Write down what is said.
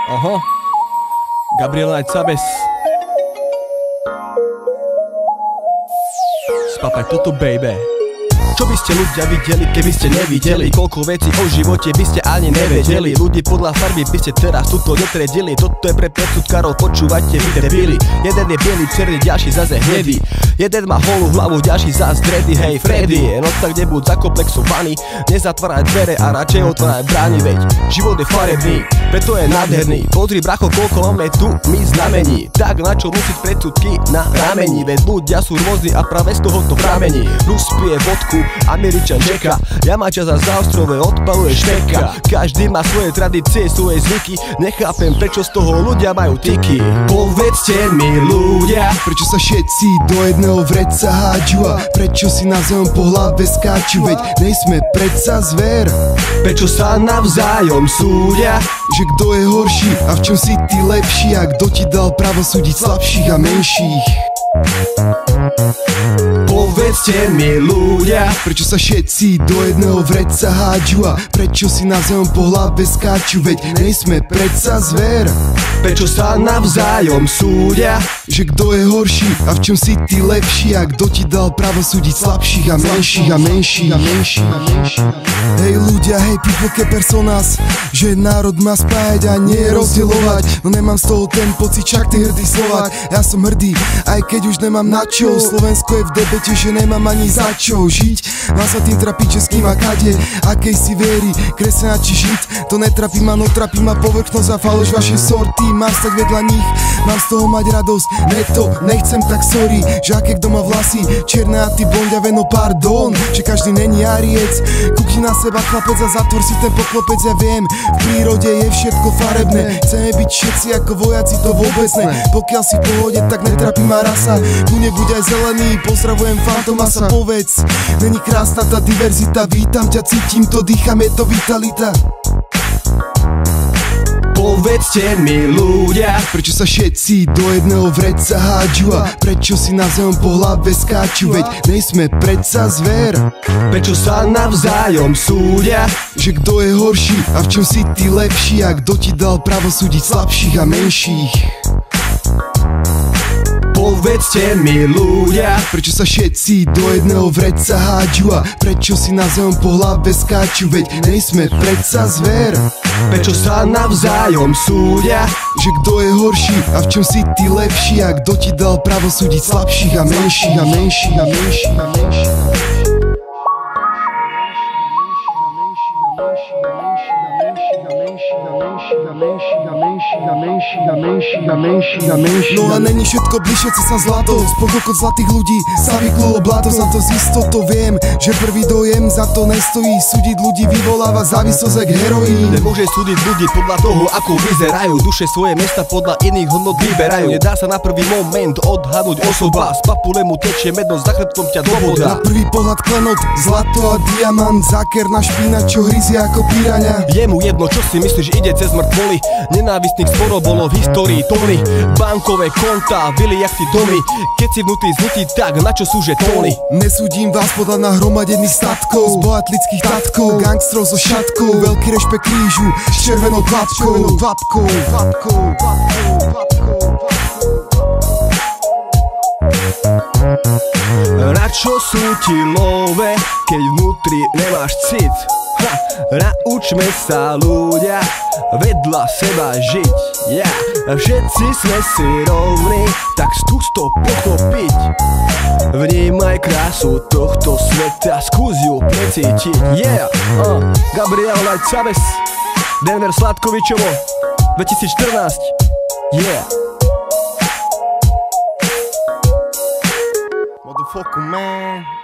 Aha. Gabriel Light Sabes. Spapaj toto, baby. Čo by ste ľudia videli, keby ste nevideli? Koľko vecí o živote by ste ani nevedeli? Ľudí podľa farby by ste teraz tuto netredili. Toto je pre predsudkárov, počúvajte, vy debili. Jeden je bielý, černý, ďalší zase hnedý. Jeden má holú hlavu, ďalší zás dredy. Hej Freddy, no tak nebuď zakomplexovaný. Nezatváraj dvere a radšej otváraj brány. Veď život je farebný, preto je nádherný. Pozri bracho, koľko máme tu my znamení. Tak na čo nosiť predsudky na rameni? Veď ľudia sú rôzni a práve z toho to pramení. Rus pije vodku, Američan čeka, Jamača za ostrove odpaluje špeka. Každý má svoje tradície, svoje zvyky. Nechápem, prečo z toho ľudia majú tyky. Povedzte mi ľudia, prečo sa všetci do jedného vreca hádžu a prečo si navzájom po hlave skáču? Veď nejsme predsa zver. Prečo sa navzájom súdia? Že kto je horší a v čom si ty lepší a kto ti dal právo súdiť slabších a menších? Povedzte mi ľudia, prečo sa všetci do jedného vreca hádžu a prečo si navzájom po hlave skáču? Veď nejsme predsa zver. Prečo sa navzájom súdia? Že kto je horší a v čom si ty lepší a kto ti dal právo súdiť slabších a menších a menších a menších a menších. Hej ľudia, hej people que personas, že národ má spájať a nie rozdielovať. No nemám z toho ten pocit, čak ty hrdý Slovák. Ja som hrdý, aj keď už nemám na čo. Slovensko je v debete, že nemám ani za čo žiť. Mám sa tým trapiť, že s kým a kade, akej si viery, kresťana či žid. To netrapí ma, no trapí ma povrchnosť a faloš vašej sorty. Mám stať vedľa nich, mám z toho mať radosť. Ne to, nechcem, tak sorry, že aké kto má vlasy čierne a ty blondiavé, no pardon. Že každý není Ariec, kúkni na seba chlapec a zatvor si ten poklopec. Ja viem, v prírode je všetko farebné. Chceme byť všetci ako vojaci, to vôbec ne. Pokiaľ si v pohode, tak netrapí ma rasa. Tu nebuď aj zelený, pozdravujem Fantomasa. Povedz, není krásna tá diverzita? Vítam ťa, cítim to, dýcham, je to vitalita. Povedzte mi ľudia, prečo sa všetci do jedného vreca hádžu a prečo si navzájom po hlave skáču? Veď nejsme predsa zver. Prečo sa navzájom súdia? Že kto je horší a v čom si ty lepší a kto ti dal právo súdiť slabších a menších? Povedzte mi ľudia, prečo sa všetci do jedného vreca hádžu a prečo si navzájom po hlave skáču? Veď nejsme predsa zver. Prečo sa navzájom súdia? Že kto je horší a v čom si ty lepší a kto ti dal právo súdiť slabších a menších a menších a menších a menších. No a není všetko bližšie sa zlato. Spokojko zlatých ľudí sa vyklulo blato. Za to z istotou viem, že prvý dojem za to nestojí. Súdiť ľudí vyvoláva závislosť jak heroín. Nemôže súdiť ľudí podľa toho, ako vyzerajú. Duše svoje mesta podľa iných hodnot vyberajú. Nedá sa na prvý moment odhadnúť osoba. Z papule mu tečie medno, za chrbtom ťa dovoda. Na prvý pohľad klenot, zlato a diamant, zákerná špína, čo hryzie ako piraňa. Je mu jedno, čo si myslíš, ide cez mŕtvoly. Nenávistných sporov bolo v histórii tóny. Bankové kontá, vily, jachty, domy. Keď si vnutý zlutý, tak na čo sú žetóny? Nesúdim vás podľa nahromadených statkov, z bohatlických tatkov, gangstrov so šatkou. Veľký rešpekt krížu s červenou klapkou. Na čo sú ti love, keď vnútri nemáš cit? Naučme sa ľudia vedľa seba žiť. Všetci sme si rovní, tak skús to pochopiť. Vnímaj krásu tohto sveta, skús ju precítiť. Gabriel Light Sabes, Denver Sladkovičovo, 2014. Motherfucker, man.